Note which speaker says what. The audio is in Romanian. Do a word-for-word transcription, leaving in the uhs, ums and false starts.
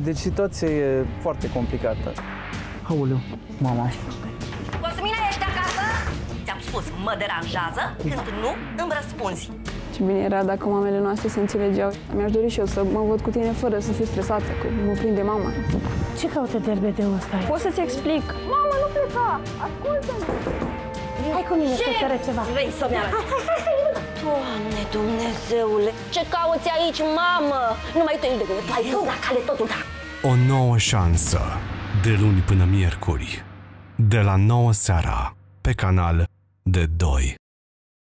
Speaker 1: Deci situația e foarte complicată. Aoleu, mama.
Speaker 2: Cosmina, ești acasă? Ți-am spus, mă deranjează când nu îmi răspunzi.
Speaker 3: Ce bine era dacă mamele noastre se înțelegeau. Mi-aș dori și eu să mă văd cu tine fără să fiu stresată, că mă prinde mama.
Speaker 4: Ce caută derbedeul ăsta aici?
Speaker 3: Poți să-ți explic? Mama, nu pleca! Ascultă-mă!
Speaker 4: Hai cu mine să-ți arăt ceva.
Speaker 2: Vrei să-mi arăți? Doamne Dumnezeule, ce cauți aici, mamă? Nu mai uite de gând, ai dus la cale totul, da.
Speaker 5: O nouă șansă, de luni până miercuri, de la nouă seara, pe canal de doi.